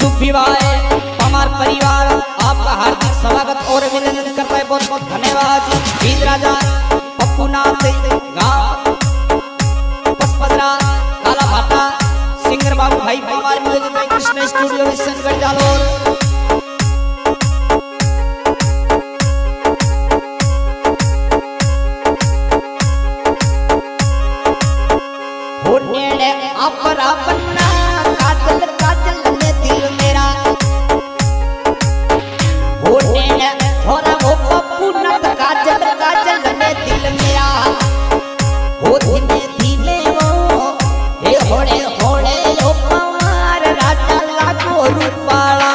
सूफी भाई हमार परिवार आपका हार्दिक स्वागत और अभिनंदन करता है। बहुत बहुत धन्यवाद। वीर राजा पप्पू नाथ गाँव पसपदरा काला भाटा सिंगर बाबू भाई हमारे म्यूजिक में कृष्ण स्टूडियो संगढ़ जालोर। अपरा बन्ना काजल काजल ने दिल मेरा होने ने थोड़ा वो पप्पू नत काजल काजल ने दिल मेरा हो धीमे धीमे वो हे होड़े होड़े ओ पवार राजा लागो रूपाला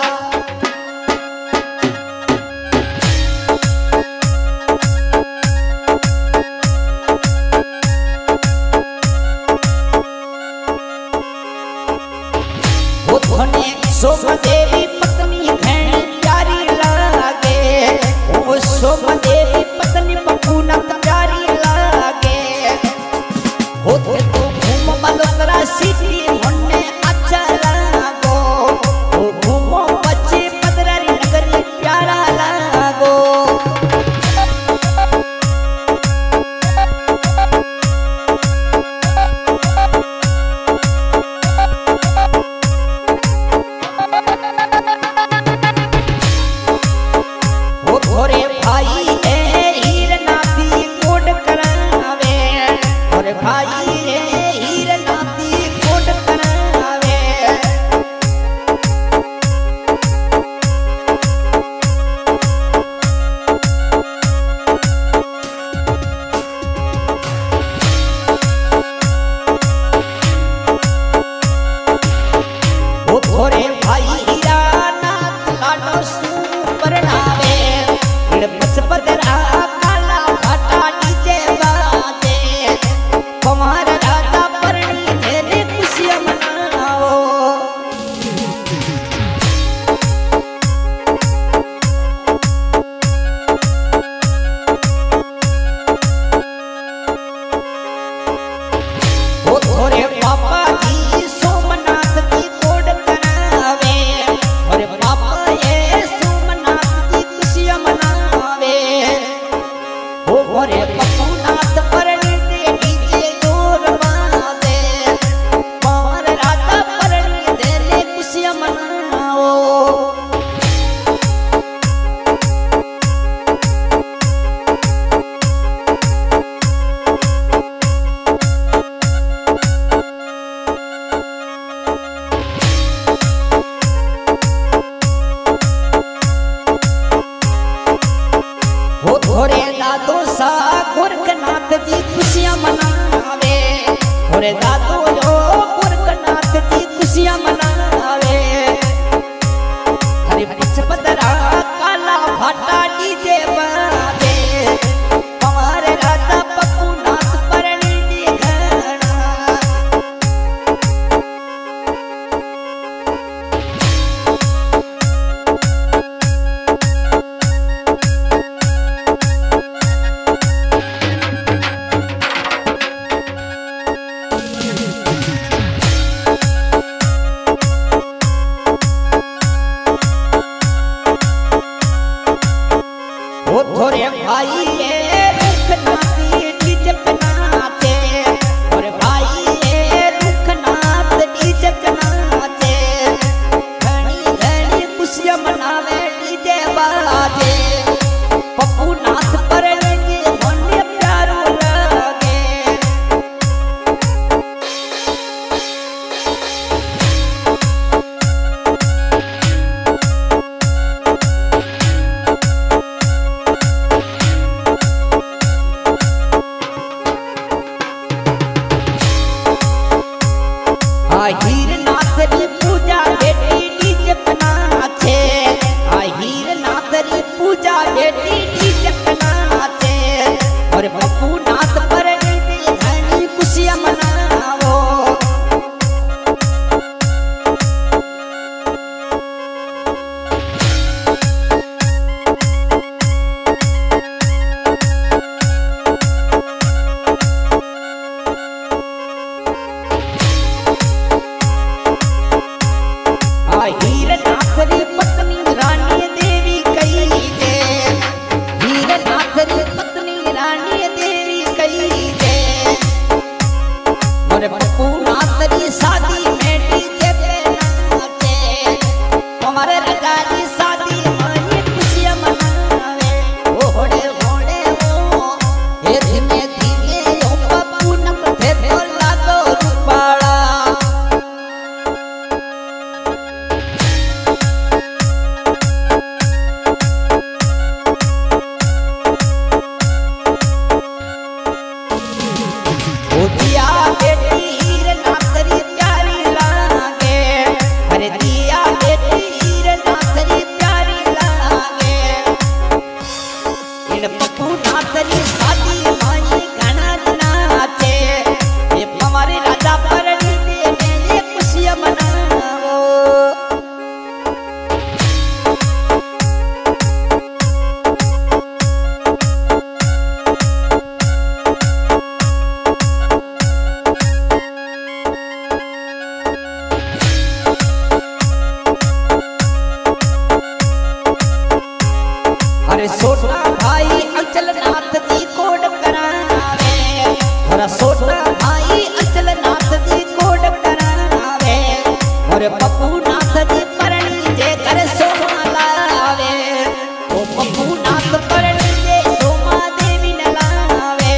सोम देवी पत्नी घनी प्यारी लागे ओ सोम देवी पत्नी पप्पू नत प्यारी लागे हो तो घूम बलोतरा सिटी होने अच्छा लागो ओ घूमो बच्चे पदरारी नगरी प्यारा लागो। ओरे भाई ए हीर नाती कोड करावे ओरे भाई ए हीर नाती कोड करावे ओरे भाई हीरा नाथ लाडो सुपरनावे पचपदरा काला भाटा डीजे बाजे कुमार राजा परणी तेरे खुशियां मनाओ। ओ थोरे पापा जी सोमनाथ जी कोड करावे और पापा ये सोमनाथ जी खुशियां मनावे ओरे पप्पू नाथ परणी दे डीजे जोर बाजे कुमार राजा परणी तेरे खुशियां मनाओ। ओरे दादो सा गोरखनाथ जी खुशियां मनावे ओरे दादो जो गोरखनाथ जी खुशियां मनावे हरे पचपदरा काला भाटा डीजे बाजे हमारे राजा पप्पू नाथ परणी जी घना ओ थोरे भाई ये रुखनाथ डीजे बनाते और भाई ये रुखनाथ डीजे बनाते घनी घनी खुशियां मनावे डीजे बाजे पप्पू नाथ परणी जी होने प्यारो लागे। हीर नाथ री पूजा बेटी डीजे बनाते हीर नाथ री पूजा बेटी डीजे बनाते और पप्पू नाथ परणी दी घनी खुशियां मनाओ। वीरनाथ री पत्नी रानी देवी कई दे, वीरनाथ री पत्नी रानी देवी कई दे। मोरे पप्पूनाथ री शादी में डीजे पे नाचे, हमारे राजा की शादी में खुशियां मनावे। ओड़े ओड़े ओ हे धीमे धीमे ओ पप्पूनाथ थे तो लागो रूपाड़ा। ओ दिया बेटी हीरनाथ री प्यारी लागे, अरे दिया बेटी हीरनाथ री प्यारी लागे। इन पप्पूनाथ री शादी माई घना नाचे, ये हमारे राजा परणी दे ये खुशियां मनावो। अरे छोटा भाई अंचलनाथ जी कोड करावे, और छोटा भाई अंचलनाथ जी कोड करावे। और पप्पूनाथ जी परणी जे घर सोमा लावे, ओ पप्पूनाथ परणी जे सोमा देवी न लावे।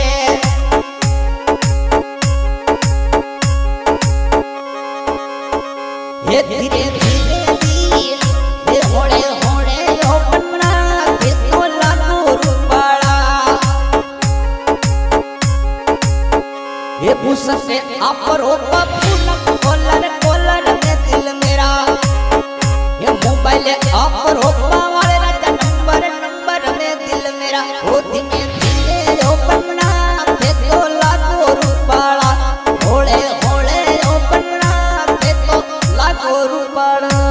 ये धीरे धीरे ये होड़े होड़े ओ पन्ना ये पूछते आप रो पप्पूनाथ कोलर कोलर में दिल मेरा, ये मोबाइल आप रो वाले राजा नंबर नंबर में दिल मेरा। ओ धीमे धीमे ओ पन्ना थे तो लागो रूपाड़ा, होड़े होड़े ओ पन्ना थे तो लागो रूपाड़ा।